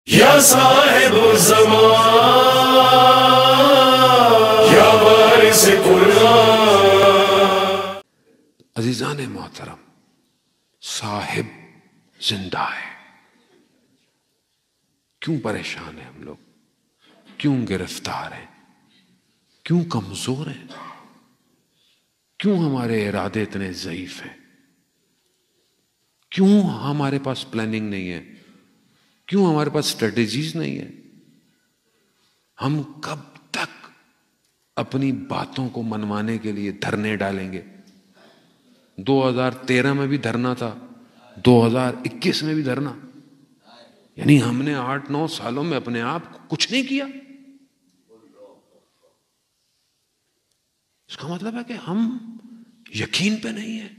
یا صاحب الزمان یا وارث قرآن۔ عزیزان محترم، صاحب زندہ ہے۔ کیوں پریشان ہیں ہم لوگ؟ کیوں گرفتار ہیں؟ کیوں کمزور ہیں؟ کیوں ہمارے ارادے اتنے ضعیف ہیں؟ کیوں ہمارے پاس پلاننگ نہیں ہے؟ کیوں ہمارے پاس اسٹریٹجیز نہیں ہے؟ ہم کب تک اپنی باتوں کو منوانے کے لیے دھرنے ڈالیں گے؟ 2013 میں بھی دھرنا تھا، 2021 میں بھی دھرنا، یعنی ہم نے 8-9 سالوں میں اپنے آپ کو کچھ نہیں کیا۔ اس کا مطلب ہے کہ ہم یقین پہ نہیں ہیں۔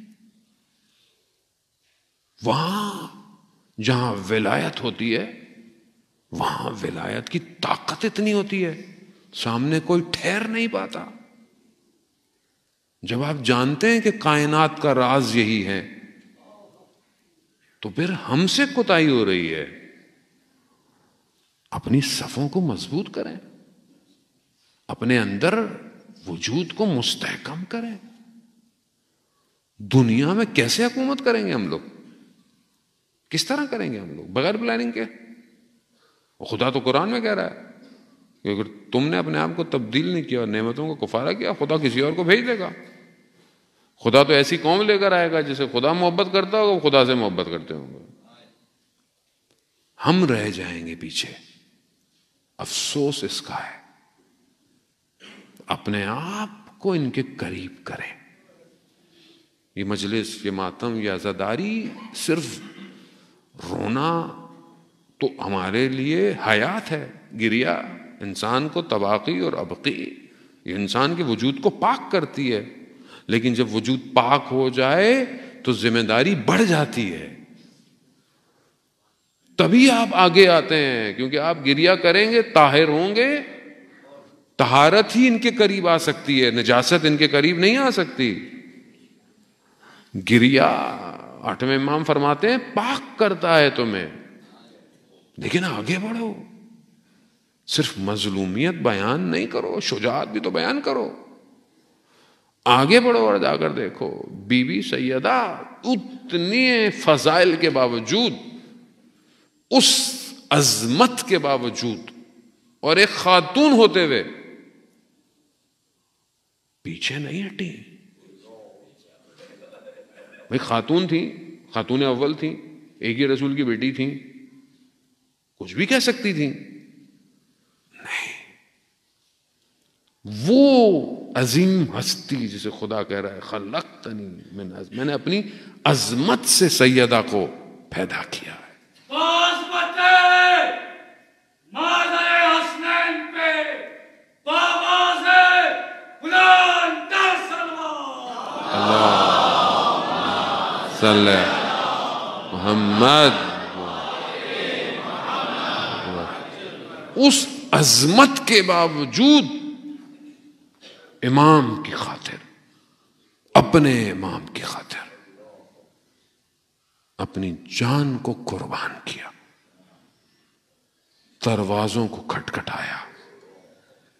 وہاں جہاں ولایت ہوتی ہے وہاں ولایت کی طاقت اتنی ہوتی ہے، سامنے کوئی ٹھہر نہیں پاتا۔ جب آپ جانتے ہیں کہ کائنات کا راز یہی ہے تو پھر ہم سے کوتاہی ہو رہی ہے۔ اپنی صفوں کو مضبوط کریں، اپنے اندر وجود کو مستحکم کریں۔ دنیا میں کیسے حکومت کریں گے ہم لوگ؟ کس طرح کریں گے ہم لوگ بغیر پلاننگ کے؟ خدا تو قرآن میں کہہ رہا ہے کہ اگر تم نے اپنے آپ کو تبدیل نہیں کیا اور نعمتوں کو کفارہ کیا، خدا کسی اور کو بھیج دے گا۔ خدا تو ایسی قوم لے کر آئے گا جسے خدا محبت کرتا ہوگا، وہ خدا سے محبت کرتے ہوں گے۔ ہم رہ جائیں گے پیچھے۔ افسوس اس کا ہے۔ اپنے آپ کو ان کے قریب کریں۔ یہ مجلس، یہ ماتم، یہ عزاداری صرف رونا تو ہمارے لیے حیات ہے، گریا انسان کو تواقی اور ابقی، یہ انسان کے وجود کو پاک کرتی ہے، لیکن جب وجود پاک ہو جائے تو ذمہ داری بڑھ جاتی ہے۔ تبھی آپ آگے آتے ہیں، کیونکہ آپ گریا کریں گے، طاہر ہوں گے، طہارت ہی ان کے قریب آ سکتی ہے، نجاست ان کے قریب نہیں آ سکتی۔ گریا 8ویں امام فرماتے ہیں پاک کرتا ہے تمہیں، لیکن آگے بڑھو۔ صرف مظلومیت بیان نہیں کرو، شجاعت بھی تو بیان کرو۔ آگے بڑھو اور جا کر دیکھو بی بی سیدہ اتنی فضائل کے باوجود، اس عظمت کے باوجود اور ایک خاتون ہوتے ہوئے پیچھے نہیں ہٹی۔ بھئی خاتون تھیں، خاتون اول تھیں، ایک ہی رسول کی بیٹی تھیں، کچھ بھی کہہ سکتی تھیں؟ نہیں، وہ عظیم ہستی جسے خدا کہہ رہا ہے خلقتنی من عظم، میں نے اپنی عظمت سے سیدہ کو پیدا کیا ہے۔ صلی محمد، اس عظمت کے باوجود امام کی خاطر، اپنے امام کی خاطر اپنی جان کو قربان کیا، دروازوں کو کھٹکھٹایا۔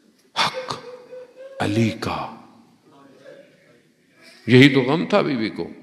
حق علی کا، یہی تو غم تھا بی بی کو۔